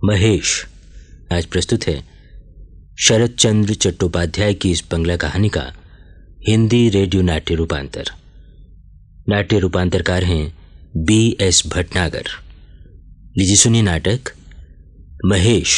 महेश आज प्रस्तुत है शरद चंद्र चट्टोपाध्याय की इस बंगला कहानी का हिंदी रेडियो नाट्य रूपांतर। नाट्य रूपांतरकार हैं B.S. भटनागर। लीजिए सुनिए नाटक महेश।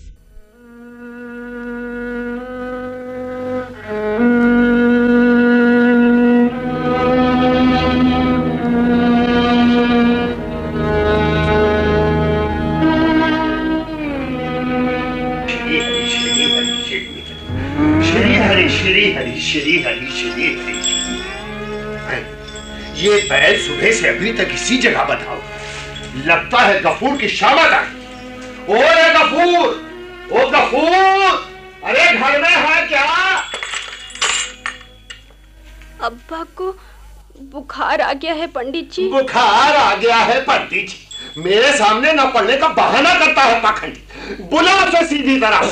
ये बैल सुबह से अभी तक इसी जगह बंधा हुआ। लगता है गफूर की शामत आई। ओ रे गफूर, ओ गफूर, अरे घर में है क्या? अब्बा को बुखार आ गया है पंडित जी। बुखार आ गया है पंडित जी? मेरे सामने न पड़ने का बहाना करता है पाखंडी। बुला उसे सीधी तरह।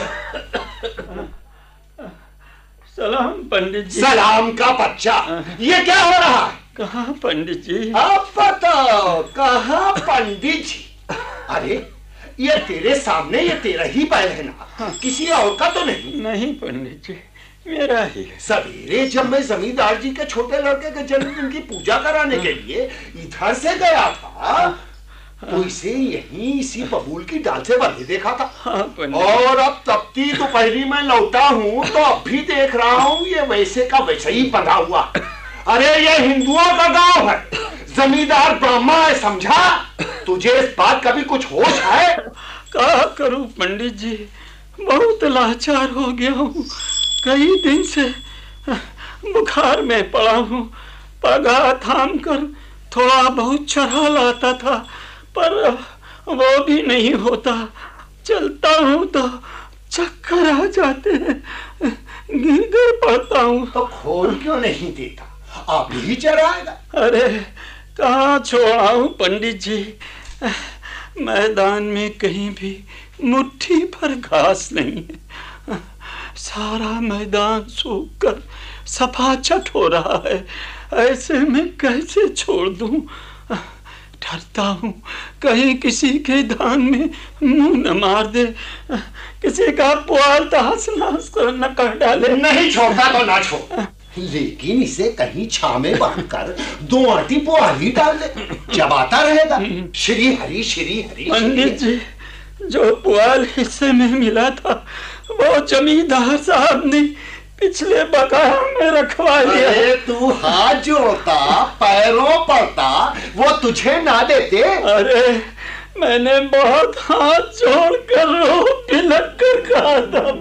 सलाम पंडित जी। सलाम का बच्चा, ये क्या हो रहा है? कहाँ पंडित जी? अब बताओ कहाँ पंडित जी? अरे ये तेरे सामने ये तेरा ही बैल है ना? हाँ। किसी और का तो नहीं? नहीं पंडित जी, मेरा ही है। सवेरे जब मैं जमींदार जी के छोटे लड़के के जन्मदिन की पूजा कराने के लिए इधर से गया था तो इसे यहीं इसी बबूल की डाल से बंधे देखा था। हाँ, और अब तपती दोपहरी में लौटा हूँ तो अब भी देख रहा हूँ ये वैसे का वैसे ही बंधा हुआ। अरे ये हिंदुओं का गांव है, जमींदार ब्राह्मण है, समझा? तुझे इस बात का भी कुछ होश है? क्या करूं पंडित जी, बहुत लाचार हो गया हूँ। कई दिन से बुखार में पड़ा हूँ। पगा थाम कर थोड़ा बहुत चढ़ा लाता था पर वो भी नहीं होता। चलता हूँ तो चक्कर आ जाते हैं, गिर गिर पड़ता हूँ। तो खोल क्यों नहीं देता? आप ही चराएगा। अरे कहाँ छोड़ाऊं पंडित जी, मैदान में कहीं भी मुट्ठी भर घास नहीं है। सारा मैदान सूख कर सफाचट हो रहा है। ऐसे में कैसे छोड़ दूं? डरता हूँ कहीं किसी के धान में मुंह न मार दे, किसी का पुआल तहस नहस न कर डाले। नहीं छोड़ता तो ना छोड़, लेकिन इसे कहीं छाव में बांधकर 2 आटी पुआली डाल दे, चबाता रहेगा। श्री हरि श्री हरि। पंडित जी, जो पुआल हिस्से में मिला था वो जमींदार साहब ने पिछले बकाया में रखवा लिया। अरे तू हाथ जोड़ता पैरों पड़ता, वो तुझे ना देते? अरे मैंने बहुत हाथ जोड़कर रो बिलख कर कहा था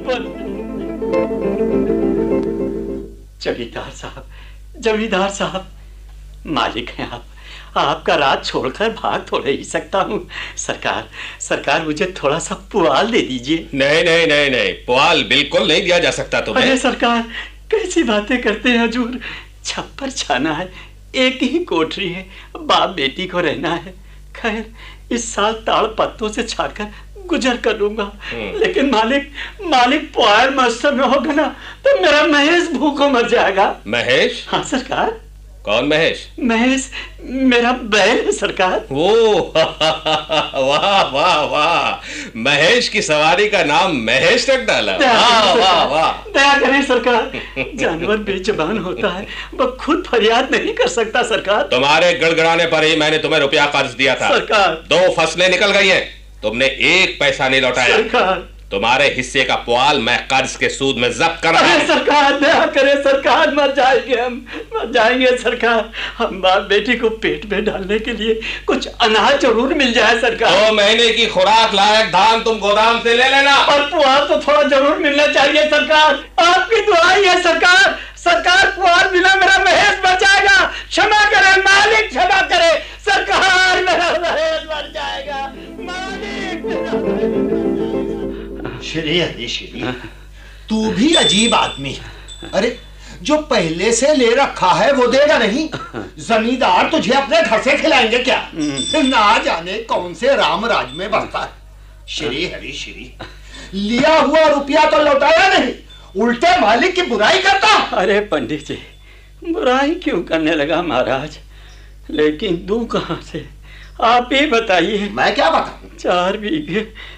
जमींदार साहब, मालिक हैं आप। आपका राज छोड़कर भाग थोड़े ही सकता हूँ। सरकार मुझे थोड़ा सा पुआल दे दीजिए। नहीं, पुआल बिल्कुल नहीं दिया जा सकता तुम्हें। अरे सरकार, कैसी बातें करते हैं हजूर। छप्पर छाना है, एक ही कोठरी है, बाप बेटी को रहना है। खैर इस साल ताड़ पत्तों से छाकर गुजर कर लूंगा, लेकिन मालिक पुआल मास्टर में होगा ना तो मेरा महेश भूखों मर जाएगा। महेश? हाँ सरकार। कौन महेश? महेश मेरा बैल है सरकार। वो वाह वाह वाह, महेश की सवारी का नाम महेश रख डाला। वाह वाह। दया करें सरकार, जानवर बेजुबान होता है, वो खुद फरियाद नहीं कर सकता सरकार। तुम्हारे गड़गड़ाने पर ही मैंने तुम्हें रुपया कर्ज दिया था सरकार। 2 फसलें निकल गई हैं, तुमने 1 पैसा नहीं लौटाया सरकार। तुम्हारे हिस्से का पुआल मैं कर्ज के सूद में जब्त कर रहा हूं। सरकार दया करे सरकार, मर जाएंगे सरकार। हम बाप बेटी को पेट में डालने के लिए कुछ अनाज जरूर मिल जाए सरकार। 2 महीने की खुराक लायक धान तुम गोदाम से ले लेना। और पुआल तो थोड़ा जरूर मिलना चाहिए सरकार, आपकी दुआई है सरकार। पुआल बिना मेरा महेश मर जाएगा। क्षमा करे मालिक, क्षमा करे सरकार, मेरा महेश मर जाएगा। मालिक श्री हरि श्री, तू भी अजीब आदमी है। अरे जो पहले से ले रखा है वो देगा नहीं? जमींदार तुझे अपने घर से खिलाएंगे क्या? ना जाने कौन से राम राज में बसता है। श्री हरि श्री, लिया हुआ रुपया तो लौटाया नहीं, उल्टे मालिक की बुराई करता। अरे पंडित जी, बुराई क्यों करने लगा महाराज? लेकिन दूं कहां से? आप ही बताइए। मैं क्या बताऊं? 4 बीघे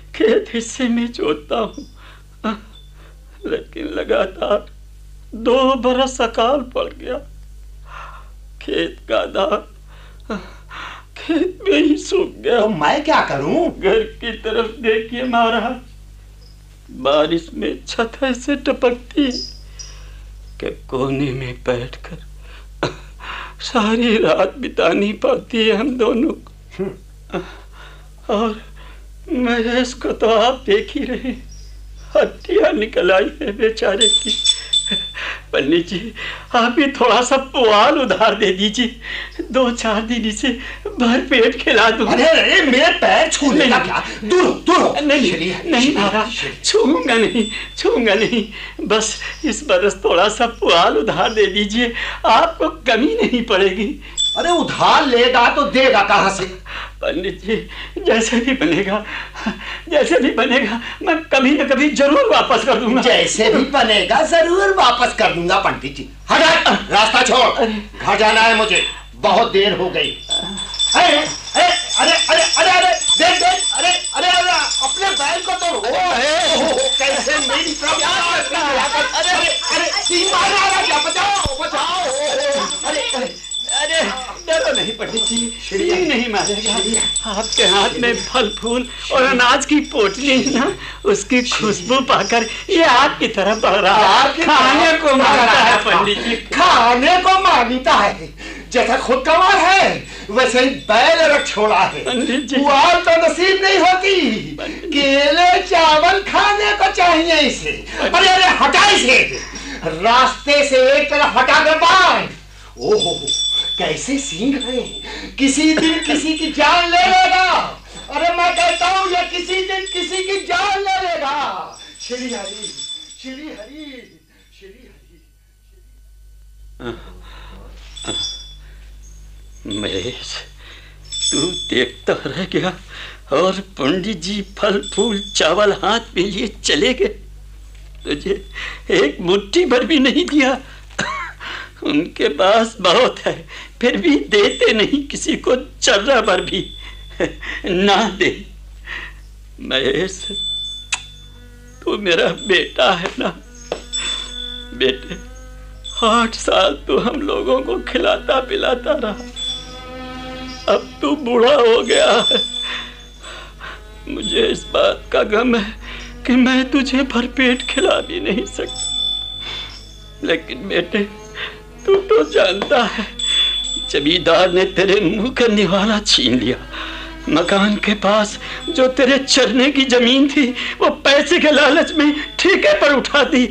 खेत हिस्से में जोतता हूँ, लेकिन लगातार 2 बरस अकाल पड़ गया। खेत का धान खेत में ही सूख गया। तो मैं क्या करूं? घर की तरफ देखिए महाराज, बारिश में छत ऐसे टपकती है कि कोने में बैठकर सारी रात बितानी पड़ती है हम दोनों को। और महेश को तो आप देख ही रहे, हड्डियां निकल आई है बेचारे की। पंडित जी, आप भी थोड़ा सा पुआल उधार दे दीजिए, 2-4 दिन इसे भर पेट खिला दूं। अरे मेरे पैर छूने का क्या? दूर नहीं महाराज, छूऊंगा नहीं। बस इस बरस थोड़ा सा पुआल उधार दे दीजिए, आपको कमी नहीं पड़ेगी। अरे उधार लेगा तो देगा कहाँ से? पंडित जी, जैसे भी बनेगा मैं कभी न कभी जरूर वापस कर दूंगा। जैसे भी बनेगा जरूर वापस कर दूंगा पंडित जी। हट, रास्ता छोड़, घर जाना है मुझे, बहुत देर हो गई। अरे देख, अरे अपने बैल को तो कैसे मेरी तरफ अरे डरो नहीं पंडित जी, सिंह नहीं मारेगा। आपके हाथ में फल फूल और अनाज की पोटली है ना, उसकी खुशबू पाकर ये आपकी तरफ बढ़ रहा है। खाने को मांगता है पंडित जी, खाने को मांगता है। जैसा खुद कमा है वैसे ही बैल रख छोड़ा है। पुआल तो नसीब नहीं होती, केले चावल खाने को चाहिए इसे। अरे हटा इसे, रास्ते से एक तरफ हटा कर बांध। ओहो कैसे सींग है, किसी दिन किसी की जान ले लेगा। अरे मैं कहता हूँ ये किसी दिन किसी की जान ले लेगा। श्री हरि, श्री हरि, श्री हरि। महेश, तू देखता रह गया और पंडित जी फल फूल चावल हाथ में लिए चले गए। तुझे एक मुट्ठी भर भी नहीं दिया। उनके पास बहुत है, फिर भी देते नहीं किसी को चर्रा भर भी ना दे। महेश, तू मेरा बेटा है ना। बेटे, 8 साल तो हम लोगों को खिलाता पिलाता रहा, अब तू बूढ़ा हो गया है। मुझे इस बात का गम है कि मैं तुझे भरपेट खिला भी नहीं सकता। लेकिन बेटे, तू तो जानता है जमींदार ने तेरे मुंह का निवाला छीन लिया। मकान के पास जो तेरे चरने की जमीन थी वो पैसे के लालच में ठेके पर उठा दी।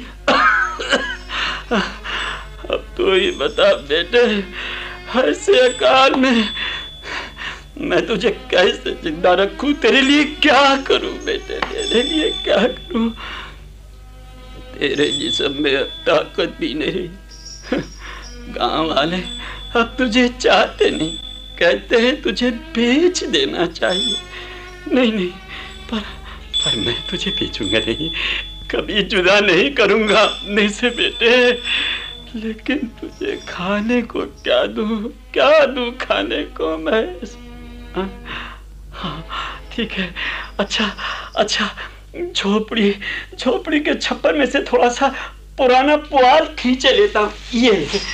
अब तो ये बता बेटे, ऐसे अकाल में मैं तुझे कैसे जिंदा रखूं? तेरे लिए क्या करूं बेटे, तेरे लिए क्या करूं? तेरे जिस्म में अब ताकत भी नहीं। गांव वाले अब तुझे चाहते नहीं, कहते हैं तुझे बेच देना चाहिए। नहीं, पर मैं तुझे बेचूंगा नहीं, कभी जुदा नहीं करूंगा अपने से बेटे। लेकिन तुझे खाने को क्या दूं खाने को मैं? हाँ ठीक है, अच्छा झोपड़ी के छप्पर में से थोड़ा सा पुराना पुआल खींचे लेता हूँ। ये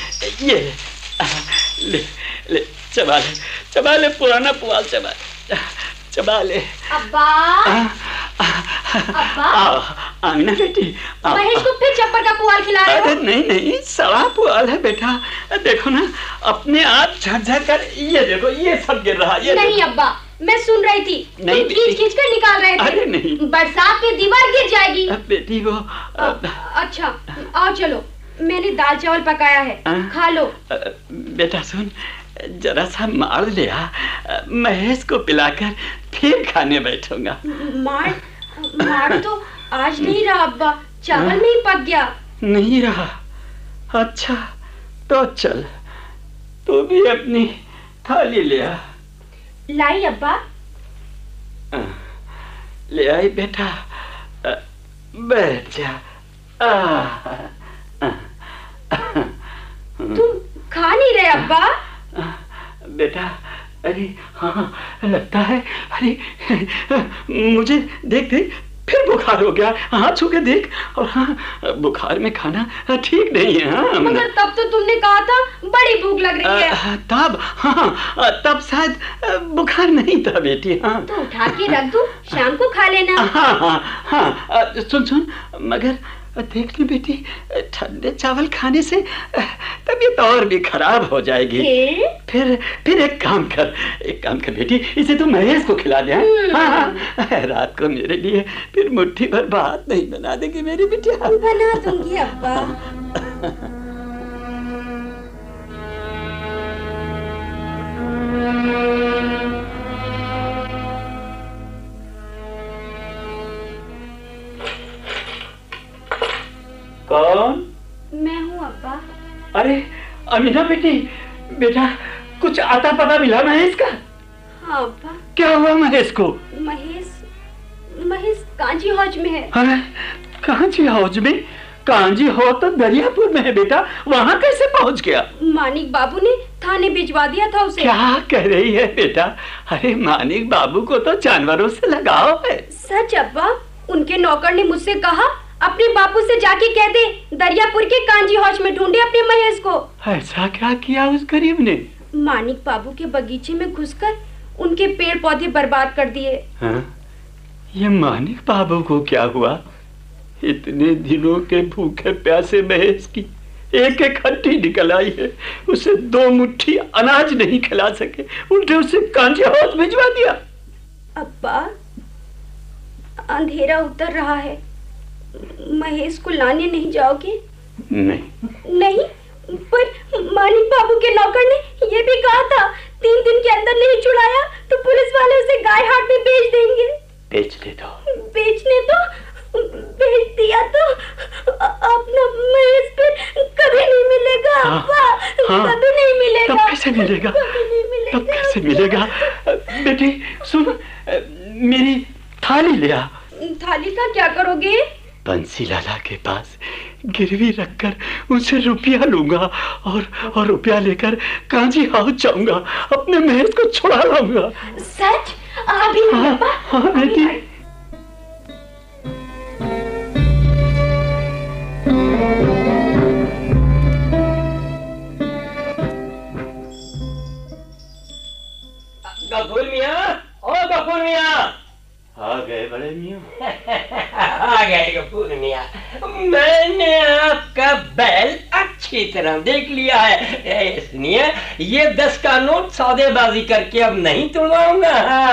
ले चबा ले पुराना पुआल, चबा ले। अब्बा आमिना बेटी, महेश को फिर चप्पल का पुआल खिला रहे हो? अरे नहीं, सड़ा पुआल है बेटा। देखो ना, अपने आप झकझक कर ये देखो, ये सब गिर रहा है। नहीं अब्बा, मैं सुन रही थी, तुम खींच कर निकाल रहे थे। अरे नहीं, बरसात में दीवार गिर जाएगी। बेटी वो अच्छा आओ चलो, मैंने दाल चावल पकाया है, खा लो। बेटा सुन, जरा सा मार लिया, महेश को पिलाकर फिर खाने बैठूंगा। मार तो आज नहीं रहा अब्बा, चावल नहीं पक गया। नहीं रहा? अच्छा तो चल, तू भी अपनी थाली ले आ। लाई अब्बा। ले आई बेटा, बैठ जा। तुम खा नहीं रहे अब्बा? बेटा अरे हाँ लगता है। अरे मुझे देख देख फिर बुखार हो गया। हाथ छू के देख। और हाँ, बुखार में खाना ठीक नहीं है। हाँ मगर तब तो तुमने कहा था बड़ी भूख लग रही है। तब हाँ, तब शायद बुखार नहीं था बेटी। हाँ तो उठा के रख दूं, शाम को खा लेना। हाँ हाँ हाँ, सुन मगर देख ली बेटी, ठंडे चावल खाने से तबीयत और भी खराब हो जाएगी। फिर एक काम कर बेटी, इसे तो महेश को खिला दे। हाँ, रात को मेरे लिए फिर मुट्ठी भर भात नहीं बना देगी मेरी बिटिया? बना दूंगी अब्बा। कौन? मैं हूँ अब्बा। अरे अमीना बेटी, बेटा कुछ आता पता मिला महेश का? हाँ अब्बा। क्या हुआ महेश को? महेश कांजी हौज में है। अरे कांजी हौज में? कांजी हौज तो दरियापुर में है बेटा, वहाँ कैसे पहुँच गया? मानिक बाबू ने थाने भिजवा दिया था उसे। क्या कह रही है बेटा? अरे मानिक बाबू को तो जानवरों से लगाव है। सच अब्बा, उनके नौकर ने मुझसे कहा अपने बापू से जाके कह दे दरियापुर के कांजी हौज में ढूंढे अपने महेश को। ऐसा क्या किया उस गरीब ने? मानिक बाबू के बगीचे में घुसकर उनके पेड़ पौधे बर्बाद कर दिए। हाँ? ये मानिक बाबू को क्या हुआ? इतने दिनों के भूखे प्यासे महेश की एक एक हड्डी निकल आई है, उसे 2 मुट्ठी अनाज नहीं खिला सके, उल्टे उसे कांजी हौज भिजवा दिया। अब्बा, अंधेरा उतर रहा है, महेश को लाने नहीं जाओगे? नहीं, पर मानिक बाबू के नौकर ने ये भी कहा था 3 दिन के अंदर नहीं छुड़ाया तो पुलिस वाले उसे गाय हाट में बेच देंगे। बेचने दो। बेचने दो? बेच दिया तो अपना महेश फिर कभी नहीं मिलेगा। कभी नहीं मिलेगा। तब कैसे मिलेगा? तब कैसे मिलेगा? बेटी सुन, मेरी थाली ले आ। थाली का क्या करोगे? बंसी लाला के पास गिरवी रखकर उनसे रुपया लूंगा और रुपया लेकर कांजी हाउस जाऊंगा, अपने महेश को छुड़ा लाऊंगा। सच? अभी? हाँ बेटी। गफूर मियाँ, ओ गफूर मियाँ। आ गए बड़े मियाँ। आ गए गफूर मियाँ, मैंने आपका बैल अच्छी तरह देख लिया है। सुनिए, ये 10 का नोट सौदेबाजी करके अब नहीं तोड़वाऊंगा।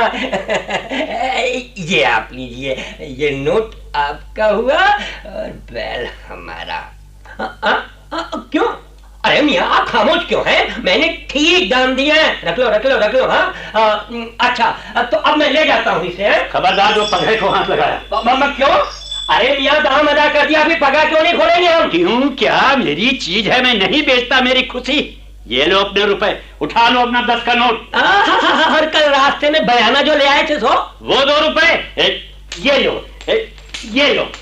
ये आप लीजिए, ये नोट आपका हुआ और बैल हमारा। क्यों? अरे मियाँ आप खामोश क्यों हैं? मैंने ठीक दाम दिया है। रख लो। हाँ अच्छा, तो अब मैं ले जाता हूँ इसे। खबरदार जो पगड़े को हाथ लगाया। क्यों? अरे मियाँ दाम अदा कर दिया, अभी पगा क्यों नहीं खोलेंगे हम? क्यों? क्या मेरी चीज है, मैं नहीं बेचता, मेरी खुशी। ये लो अपने रुपए, उठा लो अपना 10 का नोट। हर कल रास्ते में बयाना जो ले आए थे सो, वो 2 रुपए ये लो।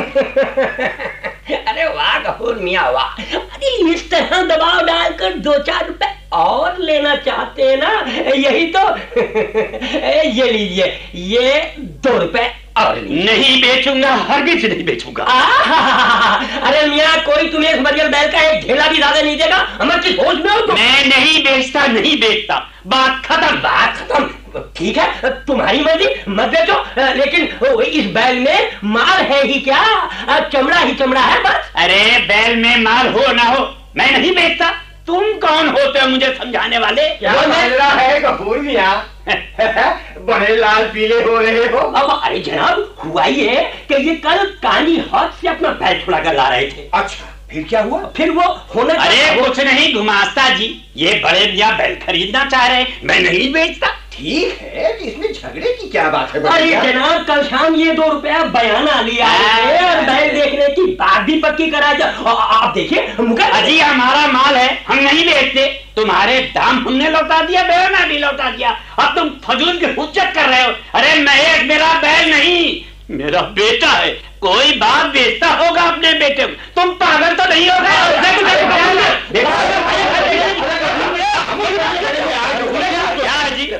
अरे वाह गफूर मियाँ वाह। अरे इस तरह दबाव डालकर 2-4 रुपए और लेना चाहते हैं ना? यही तो। ये लीजिए, ये 2 रुपए और नहीं बेचूंगा, हरगिज नहीं बेचूंगा। अरे मियाँ, कोई तुम्हें इस मरियल बैल का एक ढेला भी ज्यादा नहीं देगा। हमारी सोच में हो तो। मैं नहीं बेचता, बात खत्म। ठीक है, तुम्हारी मर्जी, मत बेचो, लेकिन इस बैल में माल है ही क्या? चमड़ा ही चमड़ा है बस। अरे बैल में माल हो ना हो, मैं नहीं बेचता। तुम कौन होते हो मुझे समझाने वाले? क्या मामला है गफूर मियाँ? बड़े लाल पीले हो रहे हो। अब अरे जनाब, हुआ ये कि ये कल कानी हौज से अपना बैल छुड़ा कर ला रहे थे। अच्छा, फिर क्या हुआ? फिर वो होना। अरे कुछ नहीं गुमास्ता जी, ये बड़े मियाँ बैल खरीदना चाह रहे, मैं नहीं बेचता। ठीक है, इसमें झगड़े की क्या बात है? अरे जनाब, कल शाम ये 2 रुपया बयाना लिया है और बैल देखने की बात भी पक्की करा जा। आप देखिए अजी, हमारा माल है, हम नहीं बेचते। तुम्हारे दाम हमने लौटा दिया, बयाना भी लौटा दिया, अब तुम फजूल की हुज्जत कर रहे हो। अरे महेश मेरा बैल नहीं, मेरा बेटा है। कोई बाप बेचता होगा अपने बेटे को। तुम पागल तो नहीं हो गए?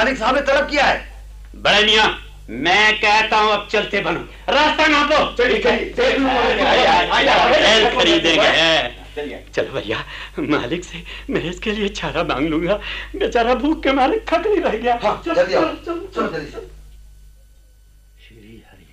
मालिक साहब ने तलब किया है। बड़े मियाँ, मैं कहता हूँ अब चलते बनो, रास्ता नापो। खरीदेंगे। चलो भैया, मालिक से मैं इसके लिए चारा मांग लूंगा, बेचारा भूख के मारे खकड़ी रह गया। श्री हरि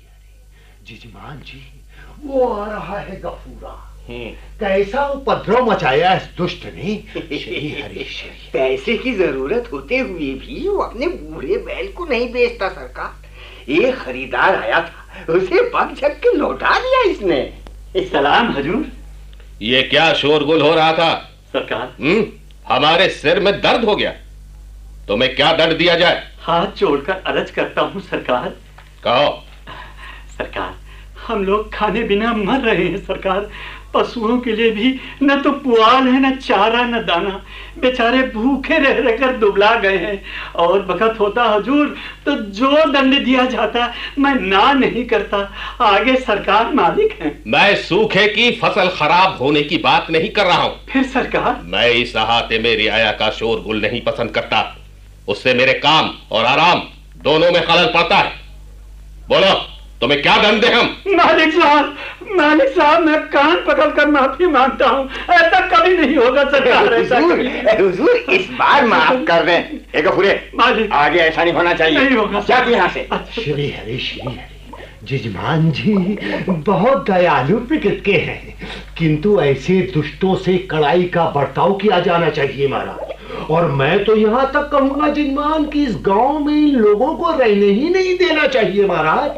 जिजमान जी, वो आ रहा है गफूरा। कैसा उपद्रव मचाया इस दुष्ट ने। श्री हरि श्री। पैसे की जरूरत होते हुए भी वो अपने बूढ़े बैल को नहीं बेचता सरकार। एक खरीदार आया था, उसे पग झक के लौटा दिया इसने। सलाम हजूर। ये क्या शोरगुल हो रहा था सरकार? हमारे सिर में दर्द हो गया। तुम्हें क्या दंड दिया जाए? हाथ जोड़कर अर्ज करता हूँ सरकार। कहो। सरकार, हम लोग खाने बिना मर रहे हैं सरकार। पशुओं के लिए भी न तो पुआल है, न चारा, न दाना। बेचारे भूखे रह रहकर दुबला गए हैं। और वक्त होता हुजूर तो जो दंड दिया जाता मैं ना नहीं करता। आगे सरकार मालिक हैं। मैं सूखे की फसल खराब होने की बात नहीं कर रहा हूँ। फिर सरकार? मैं इस अहाते में रियाया का शोरगुल नहीं पसंद करता। उससे मेरे काम और आराम दोनों में खलल पड़ता है। बोलो, तुम्हें क्या दंड दे हम? मालिक साहब, मैं कान पकड़कर माफी मांगता हूँ। ऐसा कभी नहीं होगा सरकार। हुजूर, इस बार माफ कर दें। गफूरे, मालिक, आगे ऐसा नहीं होना चाहिए। नहीं होगा। जाओ यहाँ से। श्री हरि श्री हरि। जिजमान जी बहुत दयालु प्रकृति के हैं, किंतु ऐसे दुष्टों से कड़ाई का बर्ताव किया जाना चाहिए महाराज। और मैं तो यहाँ तक कहूँगा जिजमान कि इस गांव में इन लोगों को रहने ही नहीं देना चाहिए महाराज।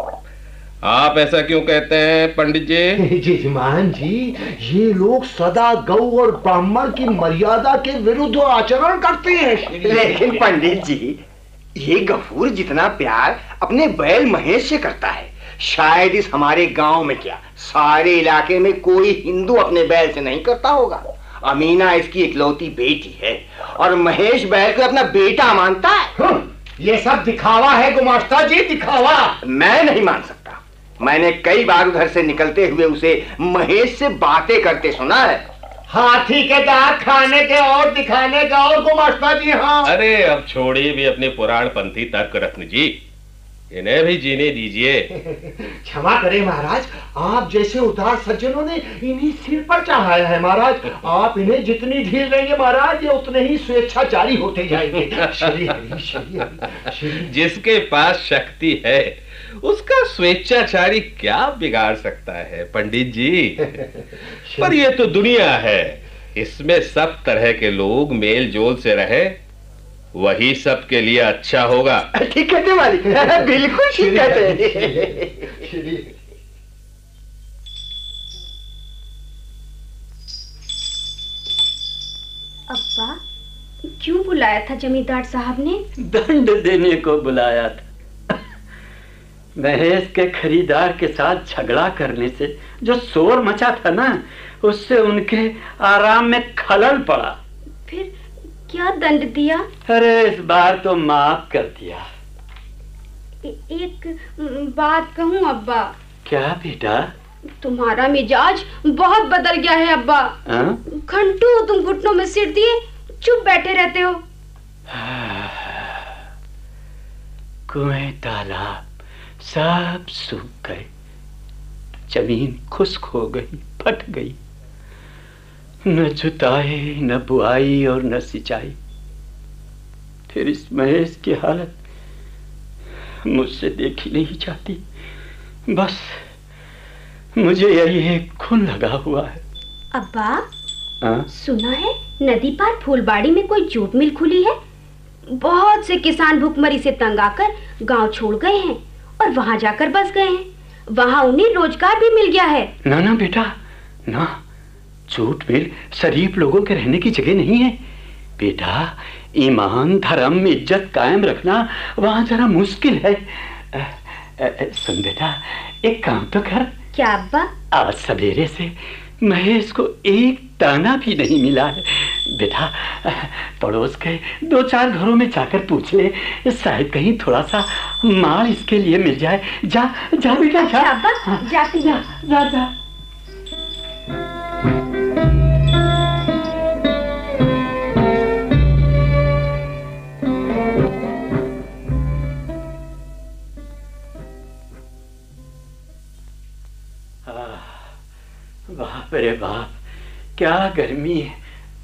आप ऐसा क्यों कहते हैं पंडित जी? जिजमान जी, ये लोग सदा गौ और ब्राह्मण की मर्यादा के विरुद्ध आचरण करते हैं। लेकिन पंडित जी, ये गफूर जितना प्यार अपने बैल महेश से करता है, शायद इस हमारे गांव में क्या सारे इलाके में कोई हिंदू अपने बैल से नहीं करता होगा। अमीना इसकी इकलौती बेटी है और महेश बैल को अपना बेटा मानता है। ये सब दिखावा है गुमास्ता जी, दिखावा। मैं नहीं मान सकता। मैंने कई बार उधर से निकलते हुए उसे महेश से बातें करते सुना है। हाथी के दांत खाने के और दिखाने का और गुमास्ता जी। हाँ, अरे अब छोड़िए भी अपने पुराण पंथी तर्क रत्न जी, इन्हें भी जीने दीजिए। क्षमा करें महाराज, आप जैसे उदार सज्जनों ने इन्हीं सिर पर चढ़ाया है महाराज। आप इन्हें जितनी ढील देंगे महाराज, ये उतने ही स्वेच्छाचारी होते जाएंगे। श्री हरि श्री हरि। जिसके पास शक्ति है उसका स्वेच्छाचारी क्या बिगाड़ सकता है पंडित जी? पर ये तो दुनिया है, इसमें सब तरह के लोग मेल जोल से रहे, वही सबके लिए अच्छा होगा। ठीक कहते मालिक, बिल्कुल ठीक कहते। अब्बा, क्यों बुलाया था जमींदार साहब ने? दंड देने को बुलाया था। महेश के खरीदार के साथ झगड़ा करने से जो शोर मचा था ना, उससे उनके आराम में खलल पड़ा। फिर क्या दंड दिया? अरे इस बार तो माफ कर दिया। एक बात कहूँ अब्बा? क्या बेटा? तुम्हारा मिजाज बहुत बदल गया है अब्बा। घंटों तुम घुटनों में सिर दिए चुप बैठे रहते हो। कुएं तालाब सब सूख गए, जमीन खुश्क हो गई, फट गई। न जुताई, न बुआई और न सिंचाई। फिर इस महेश की हालत मुझसे देखी नहीं जाती। बस मुझे यही एक खून लगा हुआ है। अब्बा, सुना है नदी पार फूलबाड़ी में कोई जूट मिल खुली है। बहुत से किसान भूखमरी से तंग आकर गांव छोड़ गए हैं और वहां जाकर बस गए हैं। वहां उन्हें रोजगार भी मिल गया है। ना ना बेटा, ना, जूट मिल शरीफ लोगों के रहने की जगह नहीं है बेटा। ईमान, धर्म, इज्जत कायम रखना वहां जरा मुश्किल है। सुन बेटा, एक काम तो कर। क्या अब्बा? आज सवेरे से महेश को एक दाना भी नहीं मिला है बेटा। पड़ोस के 2-4 घरों में जाकर पूछ ले, शायद कहीं थोड़ा सा माल इसके लिए मिल जाए। जा जा बेटा, जा। अब्बा, जाती जा, जा, जा। बाप रे बाप, क्या गर्मी है।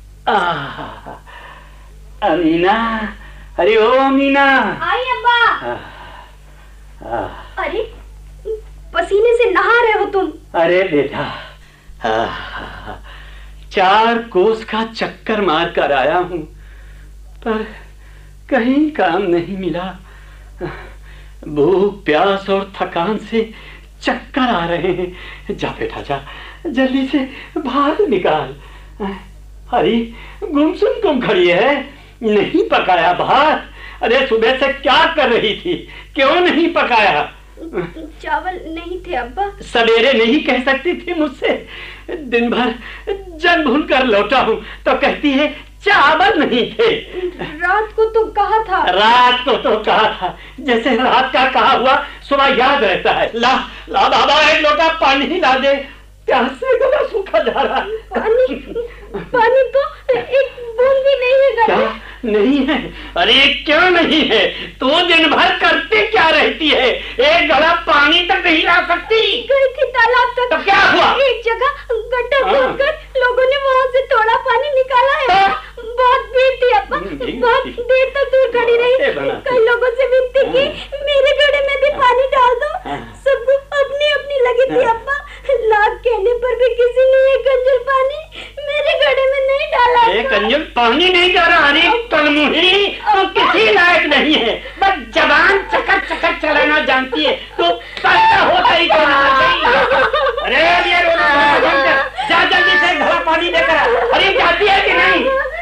अमीना, अरे ओ अमीना। आई अब्बा। अरे पसीने से नहा रहे हो तुम? अरे बेटा, 4 कोस का चक्कर मार कर आया हूं, पर कहीं काम नहीं मिला। भूख प्यास और थकान से चक्कर आ रहे हैं। जा बेटा जा, जल्दी से बाहर निकाल। अरे गुमसुम क्यों खड़ी है? नहीं पकाया भात? अरे सुबह से क्या कर रही थी, क्यों नहीं पकाया? चावल नहीं थे अब्बा। सवेरे नहीं कह सकती थी मुझसे? दिन भर जन भून कर लौटा हूँ तो कहती है चावल नहीं थे। रात को तो कहा था। रात को तो कहा था, जैसे रात का कहा हुआ सुबह याद रहता है। ला ला बाबा, एक लोटा पानी ला दे, प्यास से गला सूखा जा रहा है। पानी तो एक बूंद भी नहीं है। क्या नहीं है? अरे क्यों नहीं है? तू दिन भर करती क्या रहती है? एक गला पानी तक नहीं ला सकती? गई थी तालाब तक। तो क्या हुआ? एक जगह गड्ढा खोदकर लोगों ने वहाँ से थोड़ा पानी निकाला है। बहुत भीड़ थी अब्बा, बहुत देर तक दूर खड़ी रही। कई लोगों से विनती की मेरे घड़े में भी पानी डाल दो। सबको अपनी अपनी लगी थी अब्बा। लाख कहने पर भी किसी ने एक कंजल पानी मेरे घड़े में नहीं डाला। एक कंजल पानी नहीं डाला? अरे कलमुही, तो किसी लायक नहीं है, बस जबान चकर चकर चलाना जानती है। तो पैसा होता ही अरे ये जा जल्दी से घड़ा पानी देकर। अरे जाती है कि नहीं?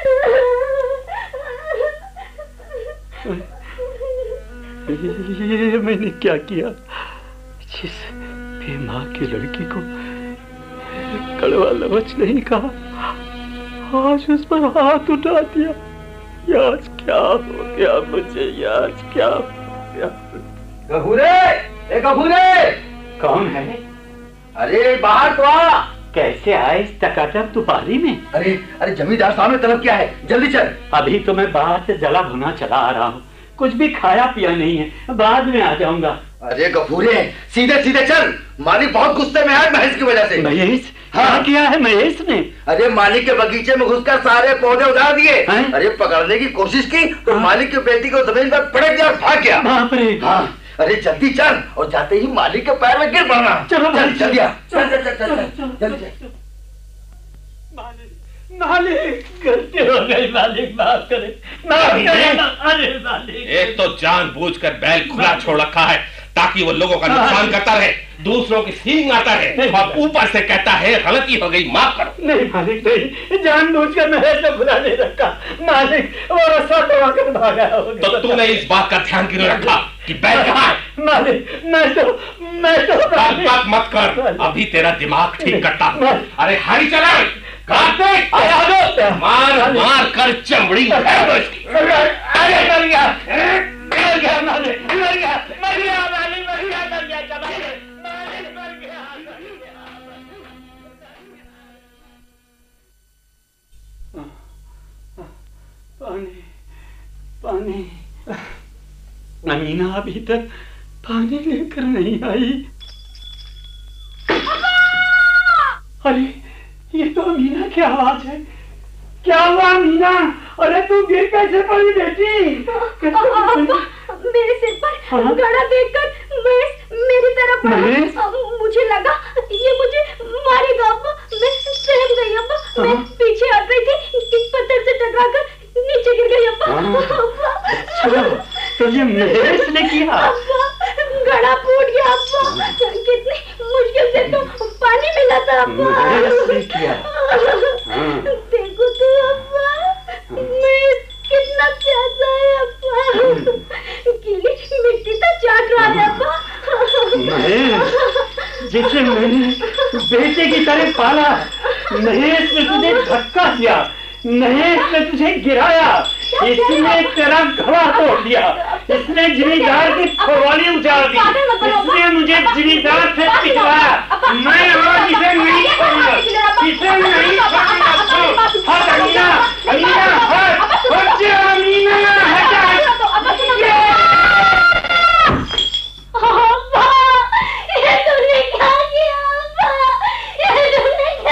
ये मैंने क्या किया? जिस बेमां की लड़की को कड़वा लफ्ज नहीं कहा, आज उस पर हाथ उठा दिया। आज क्या हो गया मुझे? आज क्या हो गया? गफूरे, ए गफूरे। कौन है? अरे बाहर तो आ। कैसे आए इस टकाटक दोपहरी में? अरे जमींदार सामने तलब क्या है, जल्दी चल। अभी तो मैं बाहर से जला भुना चला आ रहा हूँ, कुछ भी खाया पिया नहीं है, बाद में आ जाऊंगा। अरे गफूरे, सीधे सीधे चल, मालिक बहुत गुस्से में है महेश की वजह से। महेश? हाँ। क्या किया है महेश ने? अरे मालिक के बगीचे में घुसकर सारे पौधे उड़ा दिए। अरे पकड़ने की कोशिश की तो मालिक की बेटी को जमीन पर पटक दिया और भाग गया। बाप रे। हाँ, अरे जल्दी चल, और जाते ही मालिक के पैर में गिर पड़ना। चलो चल जल्दी आ। मालिक गलती हो गई, मालिक माफ करे, माफ करे। अरे मालिक, एक तो जानबूझकर बैल खुला छोड़ रखा है ताकि वो लोगों का नुकसान करता रहे, दूसरों की सींग आता है, और ऊपर से कहता है गलती हो गई माफ करो। नहीं मालिक नहीं, जानबूझकर महेश ने खुला नहीं रखा। मालिक वो रस्सा दबाकर भागा होगा। तो तूने इस बात का ध्यान क्यों रखा कि बैल कहाँ है? मालिक मैं तो बात मत कर, अभी तेरा दिमाग ठीक करता हूँ। अरे हरी चला, मार मार कर चमड़ी। पानी पानी। अमीना अभी तक पानी लेकर नहीं आई। अरे ये तो अमीना की आवाज है। क्या हुआ अमीना? अरे तू गिर कैसे पड़ी बेटी? मेरे सिर पर गड़ा देखकर महेश मेरी तरफ बढ़ा। मुझे लगा ये मुझे मारेगा अब्बा। मैं सहम गई अब्बा। मैं पीछे हट रही थी कि पत्थर से टकराकर नीचे गिर गई अब्बा। तो ये महेश ने किया? गड़ा फूट गया अब्बा। कितनी मुश्किल से तो पानी मिला था अब्बा। महेश ने किया? देखो तो अब्बा, मैं कितना प्यासा है अब्बा। गीली मिट्टी तो चाट रहा है अब्बा। महेश, जिसे मैंने बेटे की तरह पाला, महेश ने तुझे धक्का दिया, महेश ने तुझे गिराया, इसने तेरा घड़ा तोड़ दिया, इसने जिमीदार की खुरवाली उजाड़ दी, इसने मुझे जिमीदार से पिटवाया। मैं आज इसे नहीं छोड़ूंगा, इसे नहीं छोड़ूंगा। हट अमीना, अमीना हट, हट जा अमीना, हट जा। अब्बा, ये तुमने क्या किया अब्बा? ये तुमने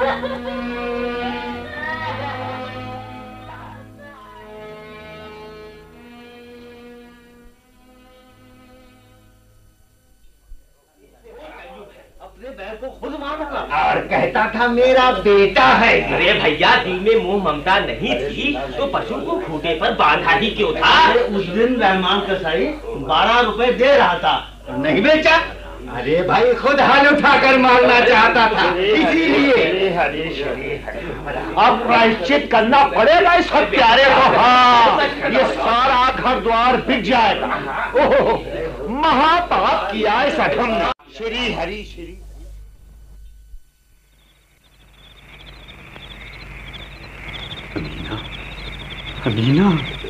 और कहता था मेरा बेटा है। अरे भैया, दिल में मोह ममता नहीं थी तो पशु को खूंटे पर बांधा ही क्यों था? उस दिन रहमान कसाई 12 रुपए दे रहा था, नहीं बेचा। अरे भाई, खुद हाल उठाकर मारना चाहता था, इसीलिए। अब प्रायश्चित करना पड़ेगा इस हत्यारे को। हाँ, ये सारा घर द्वार बिक जाएगा। ओह, महापाप किया इस अधम ने। श्री हरि श्री। अमीना, अमीना,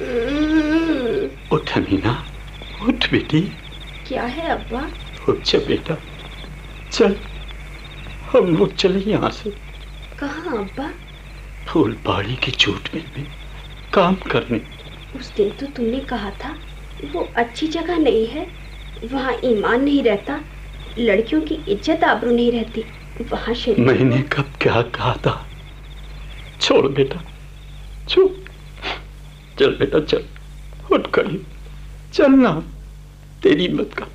उठ अमीना, उठ बेटी। क्या है अब्बा? उठ जा बेटा, चल हम लोग चले यहाँ से। कहाँ अब्बा? फूलबाड़ी की जूट मिल में काम करने। उस दिन तो तुमने कहा था वो अच्छी जगह नहीं है, वहाँ ईमान नहीं रहता, लड़कियों की इज्जत आबरू नहीं रहती, वहाँ शरीफ। मैंने कब क्या कहा था? छोड़ बेटा, छोड़। चल बेटा चल, उठ खड़ी, चलना, तेरी मत कर।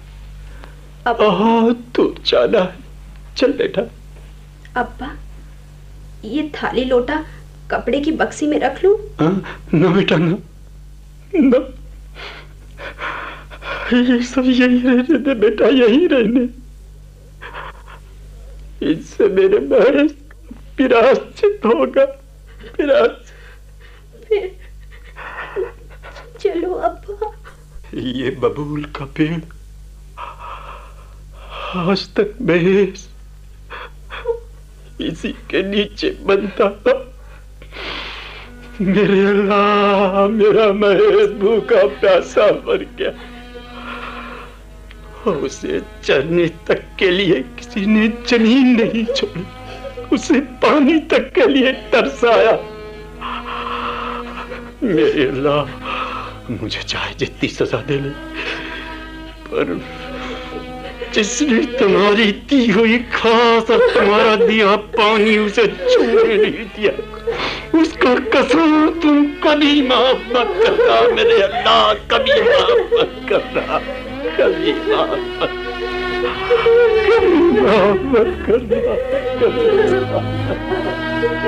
तू जाना है, चल बेटा। अब्बा, ये थाली लोटा कपड़े की बक्सी में रख लूं? ना बेटा, ना ना, ये सब यही रहने दे बेटा, यही रहने। इससे मेरे महज विरासत होगा, विरासत। फिर चलो अब्बा। ये बबूल का पेड़ आज तक महेश इसी के नीचे बनता था। मेरे अल्लाह, मेरा महेश भूखा प्यासा मर गया, और उसे चरने तक के लिए किसी ने जमीन नहीं छोड़ी, उसे पानी तक के लिए तरसाया। मेरे अल्लाह, मुझे चाहे जितनी सजा दे ले, पर जिसने तुम्हारी दी हुई खास और तुम्हारा दिया पानी उसे छूने नहीं दिया, उसका कसम तुम कभी माफ मत करना। मेरे अल्लाह, कभी माफ मत करना, कभी माफ मत करना, कभी माफ मत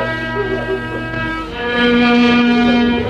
करना।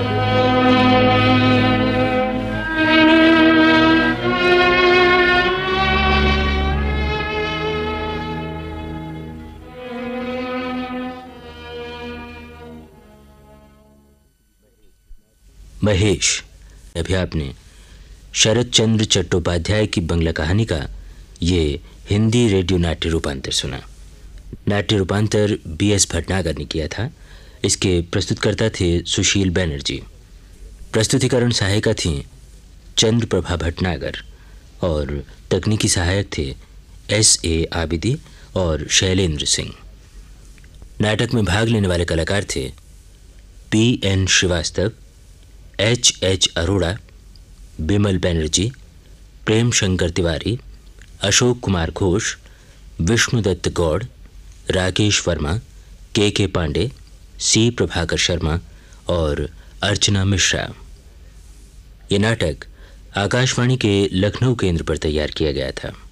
महेश, अभी आपने शरद चंद्र चट्टोपाध्याय की बंगला कहानी का ये हिंदी रेडियो नाट्य रूपांतर सुना। नाट्य रूपांतर BS भटनागर ने किया था। इसके प्रस्तुतकर्ता थे सुशील बैनर्जी। प्रस्तुतिकरण सहायिका थी चंद्र प्रभा भटनागर और तकनीकी सहायक थे SA आबिदी और शैलेंद्र सिंह। नाटक में भाग लेने वाले कलाकार थे PN Srivastava, HH Arora, Bimal Banerjee, Prem Shankar Tiwari, Ashok Kumar Ghosh, Vishnudutt Gaur, Rakesh Verma, KK Pandey, C Prabhakar Sharma और अर्चना मिश्रा। ये नाटक आकाशवाणी के लखनऊ केंद्र पर तैयार किया गया था।